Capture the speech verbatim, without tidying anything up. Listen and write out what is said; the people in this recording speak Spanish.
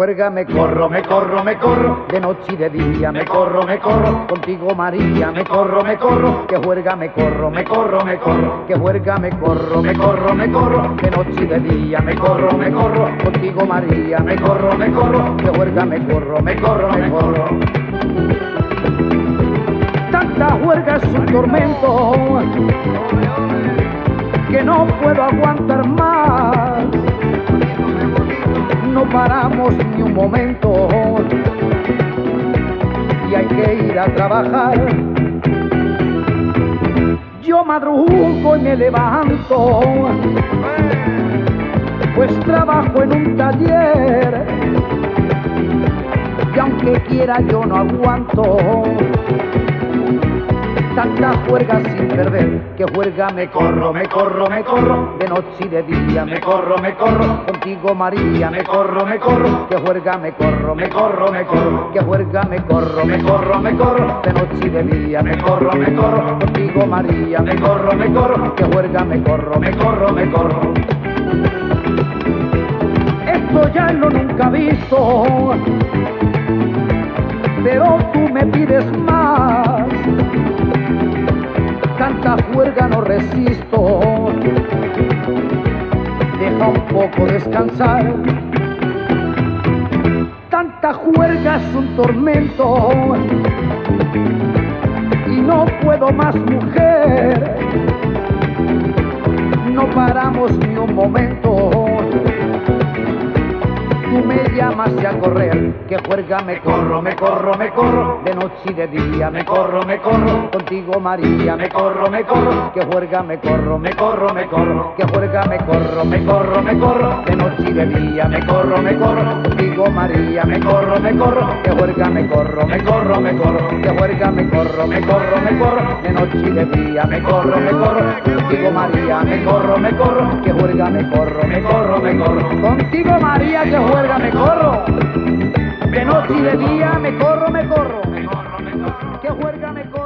juerga me corro, me corro, me corro, de noche y de día me corro, me corro, contigo María me corro, me corro, que juerga me corro, me corro, me corro, que juerga me corro, me corro, me corro, de noche y de día me corro, me corro, contigo María me corro, me corro, que juerga me corro, me corro, me corro. Tanta juerga es un tormento que no puedo aguantar más. No paramos ni un momento y hay que ir a trabajar. Yo madrugo y me levanto, pues trabajo en un taller y aunque quiera yo no aguanto tanta juerga sin perder, que juerga me corro, me corro, me corro, de noche y de día me corro, me corro, contigo María me corro, me corro, que juerga me corro, me corro, me corro, que juerga me corro, me corro, me corro, de noche y de día me corro, me corro, contigo María me corro, me corro, que juerga me corro, me corro, me corro. Esto ya lo nunca visto, pero tú me pides más. Tanta juerga no resisto, deja un poco descansar. Tanta juerga es un tormento y no puedo más, mujer. No paramos ni un momento. Tú me llamas y a correr, que juerga me corro, me corro, me corro, de noche y de día me corro, me corro, contigo María me corro, me corro, que juerga me corro, me corro, me corro, que juerga me corro, me corro, me corro, de noche y de día me corro, me corro, contigo María me corro, me corro, que juerga me corro, me corro, me corro, que juerga me corro, me corro, me corro, de noche y de día me corro, me corro, contigo María me corro, me corro, que juerga me corro, me corro, me corro, contigo María que juerga me corro, de noche y de día me corro, me corro, que juerga me corro.